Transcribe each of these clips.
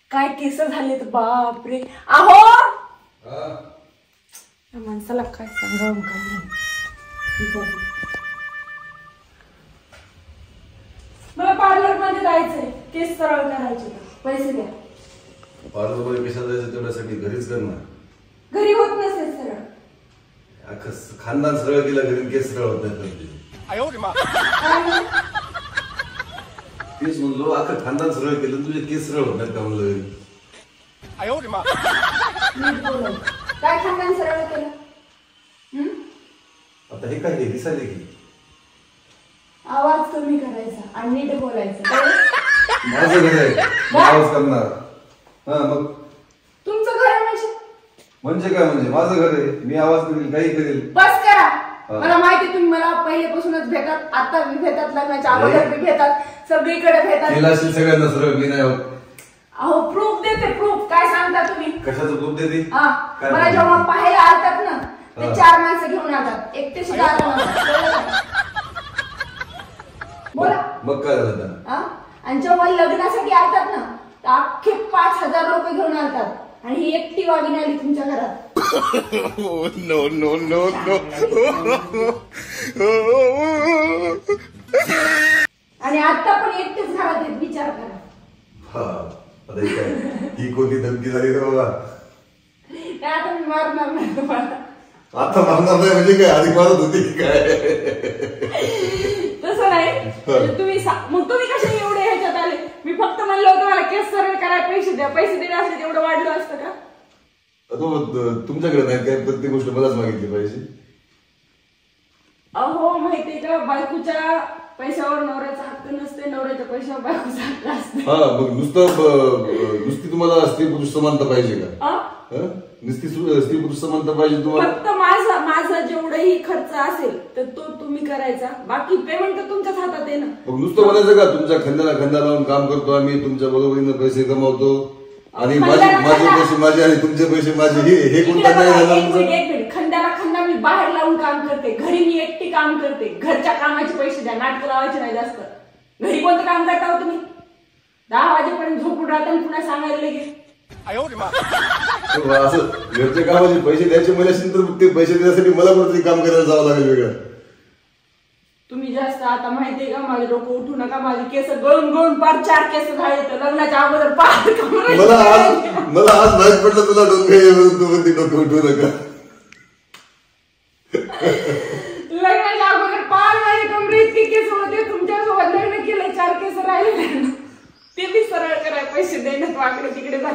काय केस झालेत बापरे. आहो या माणसाला काय सांगावं काय नाही. मला पार्लर मध्ये जायचंय, केस सरळ करायचे, पैसे द्या. पार्लर मध्ये कशाला जायचं? तेवढ्यासाठी घरीच करणार. घरी होत नसेल सरळ. अख्खं खानदान सरळ केलं, घरी केस सरळ होत नाही. तेच म्हणलो, अख्खं खानदान सरळ केलं, तुझे केस सरळ होत नाहीत का म्हणलं. काय खानदान सरळ केलं? आता हे काय दिसायले की आवाज कमी करायचा आणि नीट बोलायचं. माझं घर आहे, आवाज करणार. हा मग तुमचं घर आहे म्हणजे काय? म्हणजे माझं घर आहे, मी आवाज करेल, काही करेल. बस करा. मला माहिती तुम्ही मला पहिलेपासूनच भेटतात, आता बी भेटतात, लग्नाच्या अगोदर बी भेटतात, सगळीकडे भेटतात. केला असेल सगळ्यांना सरळ, मी नाही होत. अहो प्रूफ देते, प्रूफ. काय सांगता तुम्ही? कशाचं प्रूफ देते? मला जेव्हा पाहायला आलतात ना, ते 4 माणसं घेऊन आतात, एकटे सुद्धा आला नव्हता. बोला मग काय झालं त्यांना? आणि जेव्हा लग्नासाठी आलतात ना, तर अख्खे 5000 लोक घेऊन आलतात, आणि ही एकटी वागिनी आली तुमच्या घरात. No no no no. आणि आता पण एकटेच घरात आहेत, विचार करा. आता ही कोणती धमकी झाली रे बाबा? आता मी मारणार नाही तुम्हाला. आता मारणार नाही म्हणजे काय? आधी मारत होती काय? तसं नाही. मग तुम्ही कशा एवढे ह्याच्यात आले? मी फक्त म्हणलं होतं मला केस सरळ करायला पैसे द्या, पैसे दिले असते तेवढं वाढलं असतं का? तुमच्याकडे नाही काय? प्रत्येक गोष्ट मलाच मागितली पाहिजे. अहो माहितीये का, बायकोच्या पैशावर नवऱ्याचा हक्क नसते, नवऱ्याच्या पैशावर बायकोचा हक्क असते. मग नुसती तुम्हाला स्त्री पुरुष समानता पाहिजे का? नुसती स्त्री पुरुष समानता पाहिजे तुम्हाला? फक्त माझा जेवढाही खर्च असेल तर तो तुम्ही करायचा, बाकी पेमेंट तर तुमच्याच हातात आहे ना. मग नुसतं म्हणायचं का तुमच्या खांद्याला खांदा लावून काम करतो आम्ही, तुमच्या बरोबरीनं पैसे कमावतो, आणि माझे पैसे माझे आणि तुमचे पैसे माझे, हे कोणता नाही झालं? एक मिनिट. खंड्याला खंडा मी बाहेर लावून काम करते, घरी मी एकटी काम करते. घरच्या कामाचे पैसे द्या, नाटकं लावायचे नाही जास्त. घरी कोणतं काम करता हो तुम्ही? 10 वाजेपर्यंत झोपून राहता आणि पुन्हा सांगायला लगेच. असं घरच्या कामाचे पैसे द्यायचे मला असेल तर ते पैसे देण्यासाठी मला कोणतरी काम करायला जावं लागेल वेगळं. तुम्ही जास्त आता माहितीये का, माझे डोकं उठू नका. माझे केस गळून गळून 4 केस झाले तर लग्नाच्या अगोदर मला आज माहित पडलं तुला डोकं उठू नका. लग्नाच्या अगोदर 5 माझे कमरे इतके केस होते, तुमच्यासोबत लग्न केलं 4 केस राहिले, ते बी सरळ करायला पैसे देण्यात वाकडे तिकडे जा.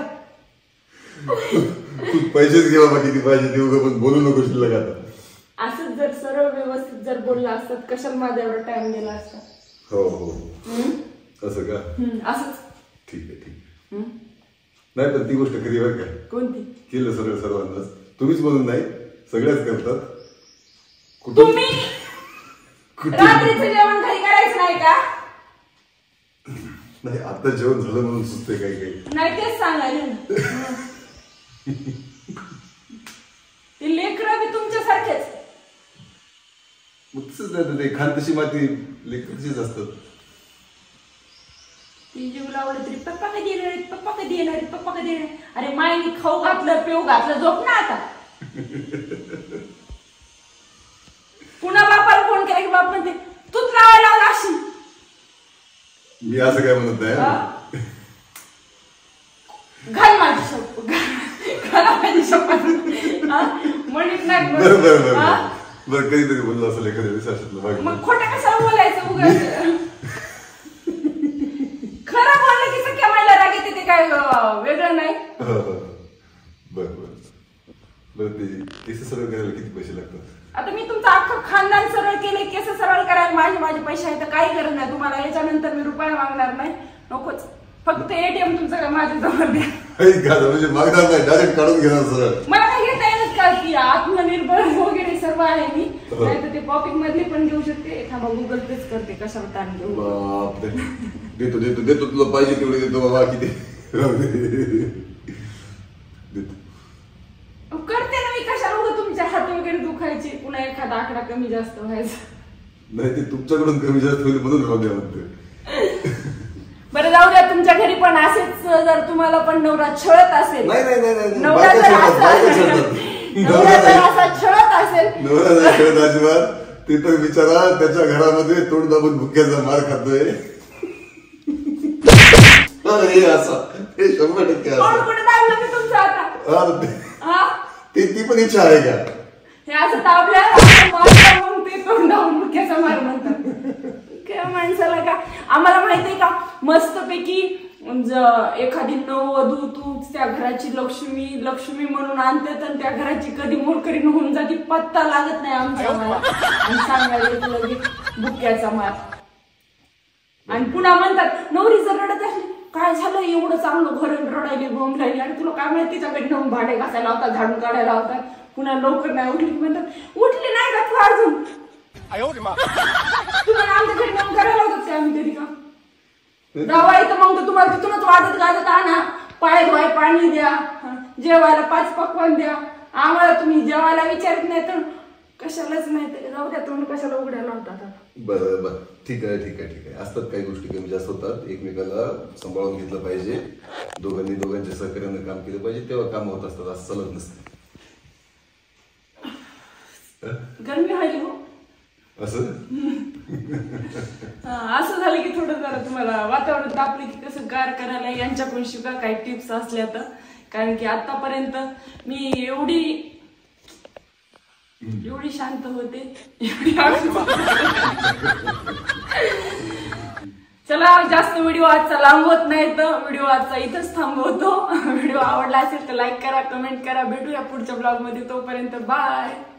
पैसेच घे बाबा, किती पाहिजे देऊ, पण बोलू नको शिल्लक. आता असंच जर सरळ व्यवस्थित जर बोलला असतात, कशाला माझा एवढा टाइम गेला असता? हो असं का? असंच. ठीक आहे. नाही पण ती गोष्ट खरी बरं का? कोणती? केलं सरळ सर्वांनाच, तुम्हीच म्हणून नाही, सगळ्याच करतात. तुम्ही रात्रीचं जेवण घरी करायचं नाही का? नाही, आता जेवण झालं म्हणून सुचते काही नाही, तेच सांगायला. ते लेकरं बी तुमच्यासारखेच. तसंच नाही, ते खान तशी माती लेकर तशीच असतात. ती जीव लावलं तरी पप्पा कधी येणार, पप्पा कधी येणार, पप्पा कधी येणार. अरे मायनी खाऊ घातलं, पिऊ घातलं, झोप ना आता. पुन्हा बापाला फोन केला की बाप म्हणते तूच लावायला लावला अशी. मी असं काय म्हणत नाही. घाल माझी शपथ, घाला माझी शपथ. म्हणत नाही बरं कधीतरी बोललो असं एखाद्या दिवसातलं. मग खोटं कशाला बोलायचं उगाच? खरं बोललं की सख्या मला राग येते, ते काय वेगळं नाही. बरं ते केस सरळ करायला किती पैसे लागतात? आता मी तुमचं अख्खं खानदान सरळ केले, केस सरळ करायला माझे पैसे आहेत, तर काही गरज नाही तुम्हाला. याच्यानंतर मी रुपया मागणार नाही, नकोच. फक्त एटीएम तुमचं का माझ्या जवळ द्या. म्हणजे मागणार नाही, डायरेक्ट काढून घेणार सरळ. मला काही घेता येत का की आत्मनिर्भर वगैरे सर्व आहे मी, नाही तर ते पॉकेट मधले पण घेऊ शकते. थांबा गुगल पेच करते, कशाला ताण घेऊ. देतो देतो देतो, तुला पाहिजे तेवढे देतो बाबा. किती देतो करते ना मी, कशाला उगा तुमच्या हात वगैरे दुखायचे, पुन्हा एखादा आकडा कमी जास्त व्हायचा. नाही, ते तुमच्याकडून कमी जास्त होईल म्हणून राहू द्या म्हणते. बरं जाऊ द्या, तुमच्या घरी पण असेच असं जर तुम्हाला पण नवरा छळत असेल, नाही नाही नाही नाही, नवरा बायका जर छळतात, बायका असा छळतात. नवरा जर असा छळत असेल, नवरा नाही छळत अजिबात. ते तर बिचारा त्याच्या घरामध्ये तोंड दाबून भुक्याचा मार खातोय. हे असं, हे 100% कोण असं. कुठे दाबलं मी तुमचं आता? अरे हा? ती पण इच्छा आहे का? हे असं दाबल्यावर असं मारलं म्हणून ते तोंडावून मुख्याचा मार म्हणतात. काय माणसाला का, आम्हाला माहितीये का मस्तपैकी एखादी नववधू तू त्या घराची लक्ष्मी लक्ष्मी म्हणून आणते, तर त्या घराची कधी मोलकरीण होऊन जाती पत्ता लागत नाही आमच्या मला. आणि सांगायला लगेच बुक्याचा मार. आणि पुन्हा म्हणतात नवरी जर रडत असली, काय झालं एवढं चांगलं घर रडायला बोंब राहिली, आणि तुला काय माहिती तिच्याकडे नेऊन भांडे घासायला लावतात, झाडून काढायला लावतात. पुन्हा लवकर नाही उठली की म्हणतात उठली नाही का तू अजून, तुम्हाला आमच्या घरी नेऊन करायला लावतात का आम्ही कधी का जावा इथं, मग तर तुम्हाला तिथूनच वाजत गाजत आणा, पाय धुवाय पाणी द्या, जेवायला 5 पक्वान द्या. आम्हाला तुम्ही जेवायला विचारत नाही तर कशालाच नाही, तर जाऊ द्या तुम्ही कशाला उघड्याला होतात. बरं बरं ठीक आहे ठीक आहे ठीक आहे. असतात काही गोष्टी कमी जास्त होतात, एकमेकाला सांभाळून घेतलं पाहिजे, दोघांच्या सहकार्यानं काम केलं पाहिजे, तेव्हा काम होत असतात, असं चालत नसतं. गरमी व्हायली हो असं असं झालं की थोडं जरा तुम्हाला वातावरण तापले की कसं गार करायला यांच्याकडून शिका काही टिप्स असल्या तर. कारण की आतापर्यंत मी एवढी शांत होते, चला जास्त व्हिडिओ आजचा लांबवत नाही, तर व्हिडिओ आजचा इथंच थांबवतो. व्हिडिओ आवडला असेल तर लाईक करा, कमेंट करा. भेटूया पुढच्या ब्लॉग मध्ये, तोपर्यंत बाय.